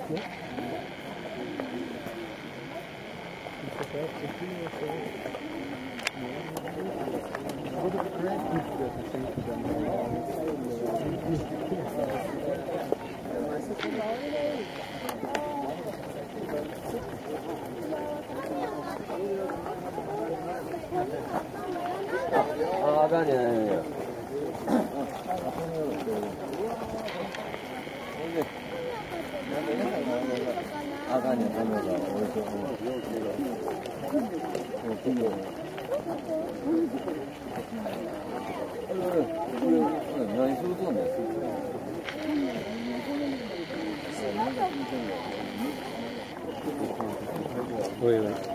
あかんねん。あかんねん、カメラが。俺と。何するとんねん。おいおい。